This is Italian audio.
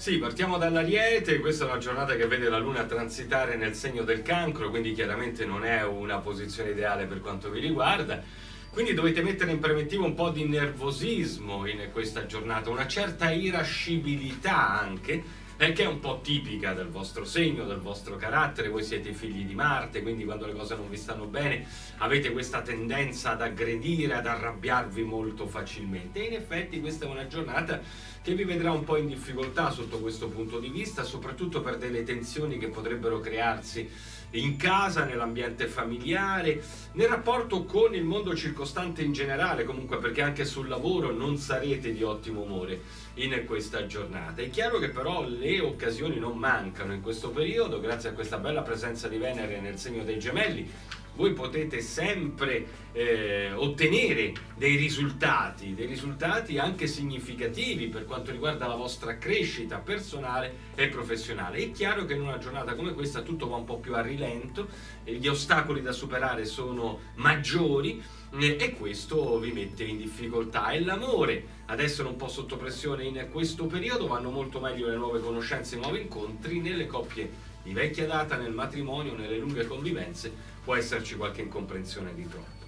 Sì, partiamo dall'Ariete, questa è una giornata che vede la Luna transitare nel segno del Cancro, quindi chiaramente non è una posizione ideale per quanto vi riguarda. Quindi dovete mettere in preventivo un po' di nervosismo in questa giornata, una certa irascibilità anche, che è un po' tipica del vostro segno, del vostro carattere. Voi siete i figli di Marte, quindi quando le cose non vi stanno bene avete questa tendenza ad aggredire, ad arrabbiarvi molto facilmente. E in effetti questa è una giornata che vi vedrà un po' in difficoltà sotto questo punto di vista, soprattutto per delle tensioni che potrebbero crearsi in casa, nell'ambiente familiare, nel rapporto con il mondo circostante in generale, comunque, perché anche sul lavoro non sarete di ottimo umore in questa giornata. È chiaro che però le occasioni non mancano in questo periodo, grazie a questa bella presenza di Venere nel segno dei Gemelli. Voi potete sempre ottenere dei risultati anche significativi per quanto riguarda la vostra crescita personale e professionale. È chiaro che in una giornata come questa tutto va un po' più a rilento, gli ostacoli da superare sono maggiori e questo vi mette in difficoltà. E l'amore ad essere un po' sotto pressione in questo periodo, vanno molto meglio le nuove conoscenze, i nuovi incontri nelle coppie di vecchia data, nel matrimonio, nelle lunghe convivenze può esserci qualche incomprensione di troppo.